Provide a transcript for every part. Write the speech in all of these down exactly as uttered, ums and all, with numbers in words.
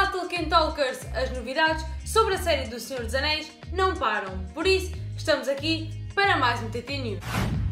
Tolkien Talkers, as novidades sobre a série do Senhor dos Anéis não param, por isso estamos aqui para mais um T T News.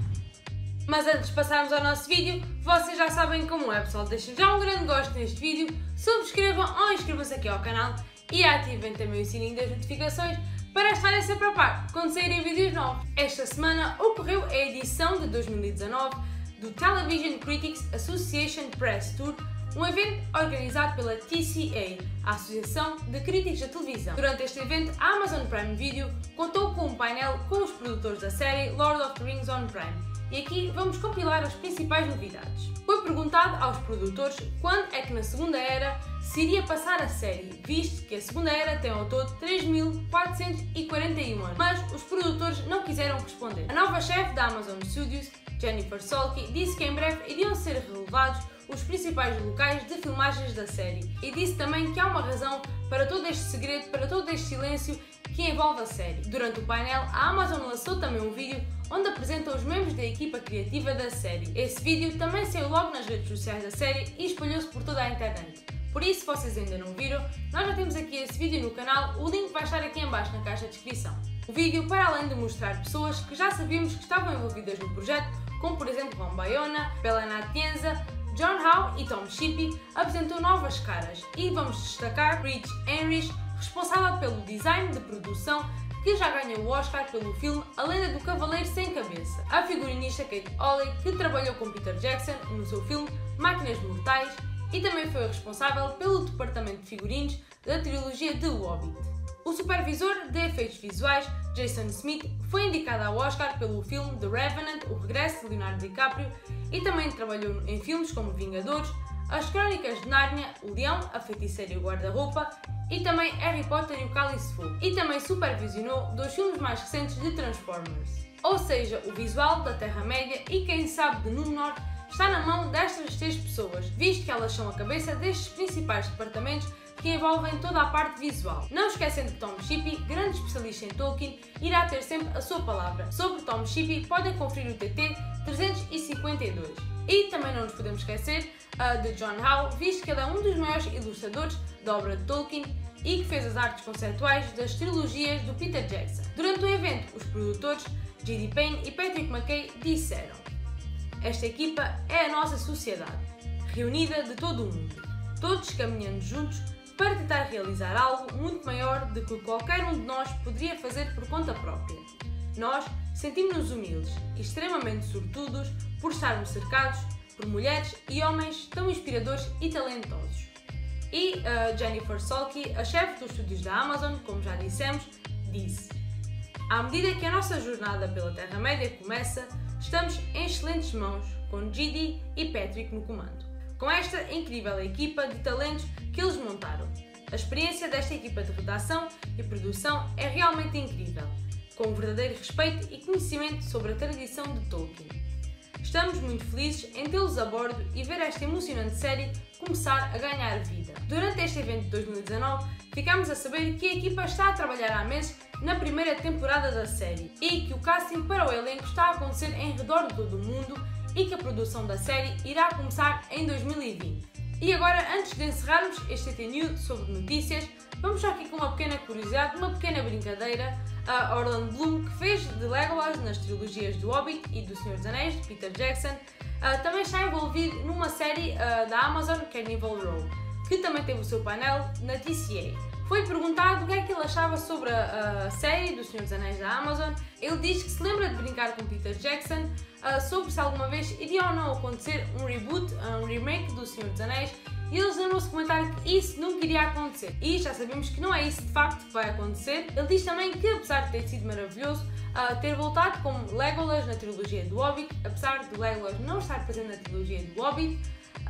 Mas antes de passarmos ao nosso vídeo, vocês já sabem como é, pessoal, deixem já um grande gosto neste vídeo, subscrevam ou inscrevam-se aqui ao canal e ativem também o sininho das notificações para estarem sempre a par quando saírem vídeos novos. Esta semana ocorreu a edição de dois mil e dezanove do Television Critics Association Press Tour, um evento organizado pela T C A, a Associação de Críticos da Televisão. Durante este evento, a Amazon Prime Video contou com um painel com os produtores da série Lord of the Rings on Prime. E aqui vamos compilar as principais novidades. Foi perguntado aos produtores quando é que na Segunda Era se iria passar a série, visto que a Segunda Era tem ao todo três mil quatrocentos e quarenta e um anos, mas os produtores não quiseram responder. A nova chefe da Amazon Studios, Jennifer Salke, disse que em breve iriam ser revelados os principais locais de filmagens da série e disse também que há uma razão para todo este segredo, para todo este silêncio que envolve a série. Durante o painel, a Amazon lançou também um vídeo onde apresenta os membros da equipa criativa da série. Esse vídeo também saiu logo nas redes sociais da série e espalhou-se por toda a internet. Por isso, se vocês ainda não viram, nós já temos aqui esse vídeo no canal, o link vai estar aqui em baixo na caixa de descrição. O vídeo, para além de mostrar pessoas que já sabíamos que estavam envolvidas no projeto, como por exemplo Ron Bayona, Belana Atienza, John Howe e Tom Shippey, apresentou novas caras e vamos destacar Rich Heinrich, responsável pelo design de produção, que já ganhou o Oscar pelo filme A Lenda do Cavaleiro Sem Cabeça. A figurinista Kate Hawley, que trabalhou com Peter Jackson no seu filme Máquinas Mortais e também foi responsável pelo departamento de figurinos da trilogia The Hobbit. O supervisor de efeitos visuais, Jason Smith, foi indicado ao Oscar pelo filme The Revenant, O Regresso de Leonardo DiCaprio, e também trabalhou em filmes como Vingadores, As Crónicas de Nárnia, O Leão, A Feiticeira e o Guarda-Roupa, e também Harry Potter e o Cálice de Fogo. E também supervisionou dois filmes mais recentes de Transformers. Ou seja, o visual da Terra-média e quem sabe de Númenor está na mão destas três pessoas, visto que elas são a cabeça destes principais departamentos que envolvem toda a parte visual. Não esquecendo que Tom Shippey, grande especialista em Tolkien, irá ter sempre a sua palavra. Sobre Tom Shippey podem conferir o T T trezentos e cinquenta e dois. E também não nos podemos esquecer uh, de John Howe, visto que ele é um dos maiores ilustradores da obra de Tolkien e que fez as artes conceituais das trilogias do Peter Jackson. Durante o evento, os produtores J D Payne e Patrick McKay disseram: "Esta equipa é a nossa sociedade, reunida de todo o mundo, todos caminhando juntos para tentar realizar algo muito maior do que qualquer um de nós poderia fazer por conta própria. Nós sentimos-nos humildes e extremamente sortudos por estarmos cercados por mulheres e homens tão inspiradores e talentosos." E uh, Jennifer Salke, a chefe dos estúdios da Amazon, como já dissemos, disse: "À medida que a nossa jornada pela Terra-média começa, estamos em excelentes mãos, com J D e Patrick no comando, com esta incrível equipa de talentos que eles montaram. A experiência desta equipa de redação e produção é realmente incrível, com um verdadeiro respeito e conhecimento sobre a tradição de Tolkien. Estamos muito felizes em tê-los a bordo e ver esta emocionante série começar a ganhar vida." Durante este evento de dois mil e dezanove, ficámos a saber que a equipa está a trabalhar há meses na primeira temporada da série e que o casting para o elenco está a acontecer em redor de todo o mundo e que a produção da série irá começar em dois mil e vinte. E agora, antes de encerrarmos este T T News sobre notícias, vamos só aqui com uma pequena curiosidade, uma pequena brincadeira. A Orlando Bloom, que fez de Legolas nas trilogias do Hobbit e do Senhor dos Anéis, de Peter Jackson, uh, também está envolvido numa série uh, da Amazon, Carnival Row, que também teve o seu painel na T C A. Foi perguntado o que é que ele achava sobre a, a série do Senhor dos Anéis da Amazon. Ele diz que se lembra de brincar com Peter Jackson uh, sobre se alguma vez iria ou não acontecer um reboot, um remake do Senhor dos Anéis, e eles lembram-se de comentar que isso nunca iria acontecer. E já sabemos que não é isso de facto que vai acontecer. Ele diz também que, apesar de ter sido maravilhoso uh, ter voltado como Legolas na trilogia do Hobbit, apesar de Legolas não estar presente na trilogia do Hobbit,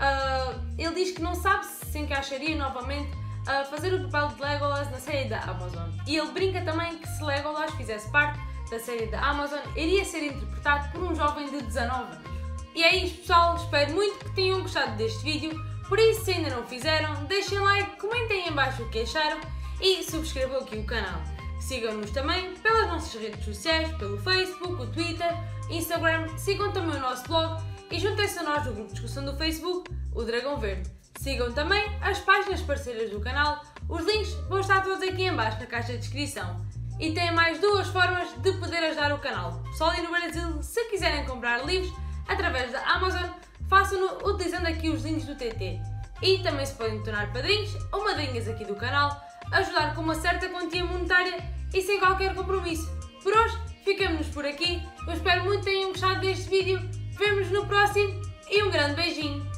uh, ele diz que não sabe se se encaixaria novamente a fazer o papel de Legolas na série da Amazon. E ele brinca também que se Legolas fizesse parte da série da Amazon, iria ser interpretado por um jovem de dezanove anos. E é isto, pessoal, espero muito que tenham gostado deste vídeo, por isso se ainda não fizeram, deixem like, comentem em baixo o que acharam e subscrevam aqui o canal. Sigam-nos também pelas nossas redes sociais, pelo Facebook, o Twitter, Instagram, sigam também o nosso blog e juntem-se a nós no grupo de discussão do Facebook, o Dragão Verde. Sigam também as páginas parceiras do canal, Os links vão estar todos aqui em baixo na caixa de descrição. E tem mais duas formas de poder ajudar o canal. Pessoal aí no Brasil, se quiserem comprar livros através da Amazon, façam-no utilizando aqui os links do T T. E também se podem tornar padrinhos ou madrinhas aqui do canal, ajudar com uma certa quantia monetária e sem qualquer compromisso. Por hoje, ficamos por aqui. Eu espero muito que tenham gostado deste vídeo. Vemo-nos no próximo e um grande beijinho!